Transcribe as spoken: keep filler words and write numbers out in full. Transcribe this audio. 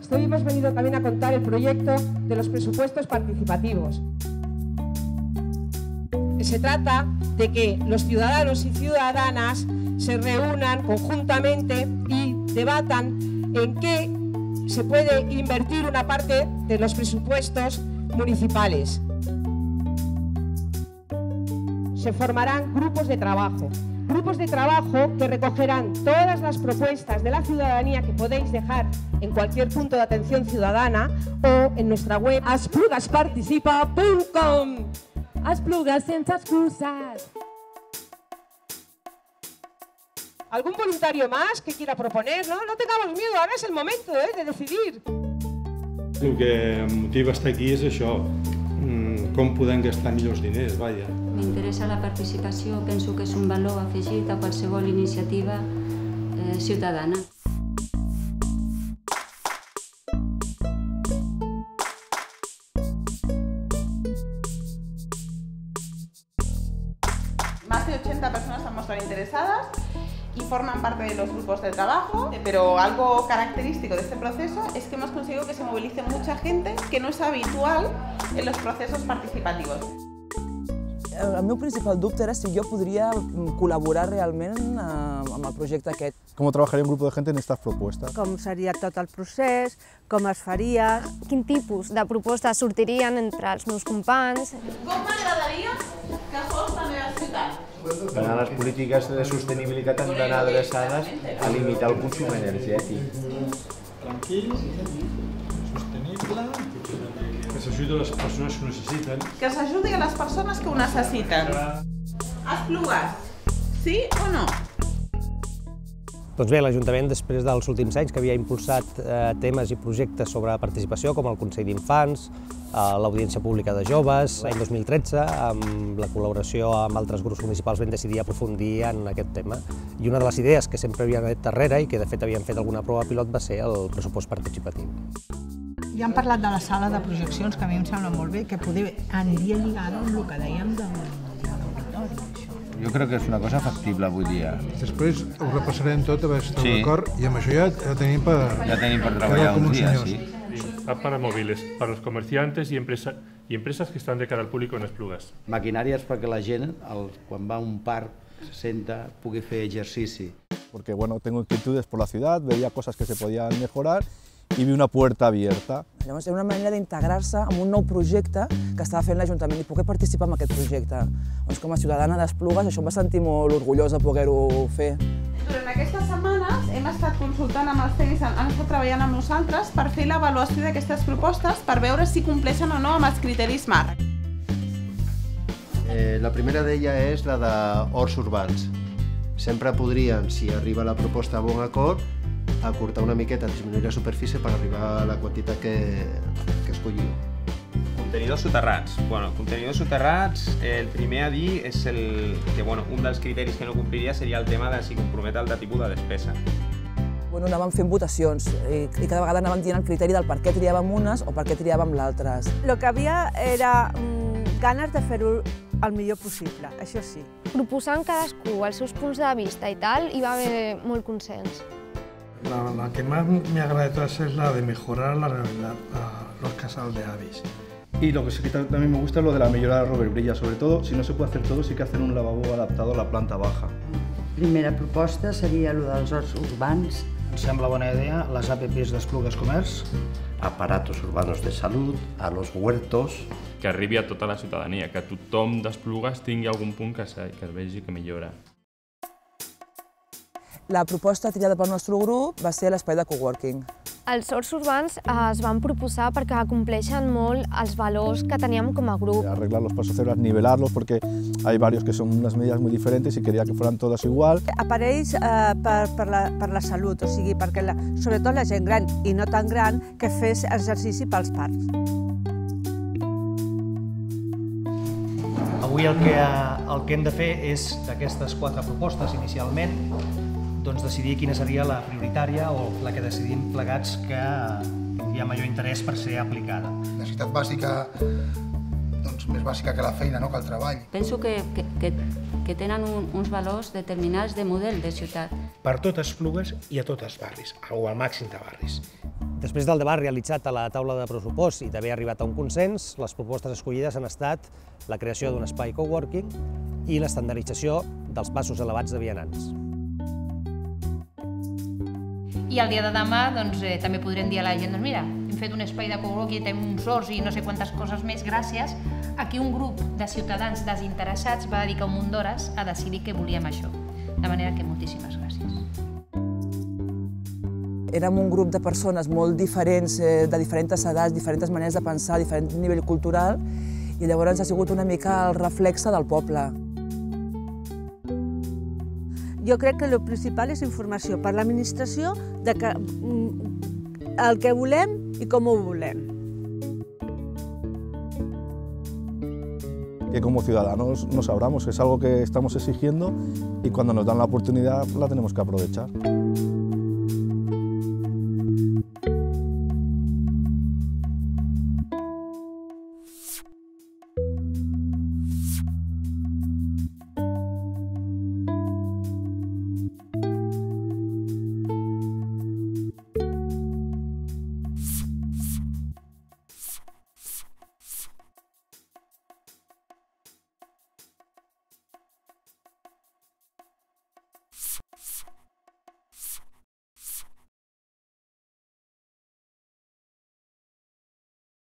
hoy hemos venido también a contar el proyecto de los presupuestos participativos. Se trata de que los ciudadanos y ciudadanas se reúnan conjuntamente y debatan en qué se puede invertir una parte de los presupuestos municipales. Se formarán grupos de trabajo, grupos de trabajo que recogerán todas las propuestas de la ciudadanía que podéis dejar en cualquier punto de atención ciudadana o en nuestra web esplugasparticipa punto com. Esplugues sense excuses. ¿Algún voluntario más que quiera proponer? No, no tengamos miedo, ahora es el momento ¿eh? de decidir. El que em motiva estar aquí és això, com podem gastar millors diners, vaja. M'interessa la participació, penso que és un valor afegit a qualsevol iniciativa eh, ciutadana. Más de ochenta personas se han mostrado interesadas y forman parte de los grupos de trabajo, pero algo característico de este proceso es que hemos conseguido que se movilice mucha gente que no es habitual en los procesos participativos. El meu principal dubte era si jo podria col·laborar realment amb el projecte aquest. Com treballaria un grup de gent en aquestes propostes? Com seria tot el procés, com es faria... Quin tipus de propostes sortirien entre els meus companys? Com m'agradaria que fos la meva ciutat? Les polítiques de sostenibilitat han d'anar adreçades a limitar el consum energètic. Tranquil, sostenible, que s'ajudi a les persones que ho necessiten. Que s'ajudi a les persones que ho necessiten. Esplugues, sí o no? Doncs bé, l'Ajuntament, després dels últims anys que havia impulsat eh, temes i projectes sobre participació, com el Consell d'Infants, eh, l'Audiència Pública de Joves, l'any dos mil tretze, amb la col·laboració amb altres grups municipals, vam decidir aprofundir en aquest tema. I una de les idees que sempre havien anat darrere i que de fet havien fet alguna prova pilot va ser el pressupost participatiu. Ja hem parlat de la sala de projeccions, que a mi em sembla molt bé, que poder aniria lligada amb el que dèiem de l'auditori. Jo crec que és una cosa factible avui dia. Després ho repassarem tot, a veure si estem d'acord, i amb això ja, ja tenim per... Ja tenim per treballar uns dies, sí. Para móviles, para los comerciantes y, empresa, y empresas que están de cara al público en Esplugues. Maquinàries perquè la gent, el, quan va a un parc, se senta, pugui fer ejercici. Porque bueno, tengo inquietudes por la ciudad, veía cosas que se podían mejorar i vi una puerta abierta. Llavors, era una manera d'integrar-se en un nou projecte que estava fent l'Ajuntament i poder participar en aquest projecte. Doncs com a ciutadana d'Esplugues, això em va sentir molt orgullós de poder-ho fer. Durant aquestes setmanes hem estat consultant amb els tècnics, han estat treballant amb nosaltres per fer l'avaluació d'aquestes propostes per veure si compleixen o no amb els criteris marc. Eh, la primera d'ella és la d'horts urbans. Sempre podrien, si arriba la proposta a bon acord, acortar una miqueta, disminuir la superfície per arribar a la quantitat que, que escollim. Contenidors soterrats. Bueno, contenidors soterrats, el primer a dir és el, que bueno, un dels criteris que no compliria seria el tema de si compromet el de tipus de despesa. Bueno, anàvem fent votacions i, i cada vegada anàvem dient el criteri del per què triàvem unes o per què triàvem l'altres. El que havia era mm, ganes de fer-ho el millor possible, això sí. Proposant cadascú els seus punts de vista i tal, hi va haver molt consens. La, la que más me agrada de todas es la de mejorar la, la, la, los casals de avis. Y lo que sí que también me gusta es lo de la mejora de la roberbrilla, sobre todo, si no se puede hacer todo, sí que hacer un lavabo adaptado a la planta baja. Primera proposta seria el dels horts urbans. Em sembla bona idea les A P Ps d'Esplugues Comerç. Aparatos urbanos de salud, a los huertos. Que arribi a tota la ciutadania, que tothom d'Esplugues tingui algun punt que, que es vegi que millora. La proposta triada pel nostre grup va ser l'espai de coworking. Els horts urbans es van proposar perquè compleixen molt els valors que teníem com a grup. Arreglar los pasos cebras, nivelarlos, porque hay varios que son unas medidas muy diferentes y quería que fueran todas igual. Aparells eh, per, per, la, per la salut, o sigui, perquè la, sobretot la gent gran i no tan gran que fes exercici pels parcs. Avui el que, el que hem de fer és, d'aquestes quatre propostes inicialment, doncs decidir quina seria la prioritària o la que decidim plegats que hi ha major interès per ser aplicada. Necessitat bàsica, doncs més bàsica que la feina, no que el treball. Penso que, que, que, que tenen un, uns valors determinats de model de ciutat. Per totes Esplugues i a tots els barris, o al màxim de barris. Després del debat realitzat a la taula de pressupost i d'haver arribat a un consens, les propostes escollides han estat la creació d'un espai coworking i l'estandardització dels passos elevats de vianants. I el dia de demà doncs, eh, també podrem dir a la gent, doncs mira, hem fet un espai de coworking, tenim uns horts i no sé quantes coses més gràcies a que un grup de ciutadans desinteressats va dedicar un munt d'hores a decidir que volíem això. De manera que moltíssimes gràcies. Érem un grup de persones molt diferents, de diferents edats, diferents maneres de pensar, diferent nivell cultural, i llavors ha sigut una mica el reflexe del poble. Jo crec que el principal és informació per l'administració de que, el que volem i com ho volem. Que como ciudadanos nos abramos, es algo que estamos exigiendo y cuando nos dan la oportunidad la tenemos que aprovechar.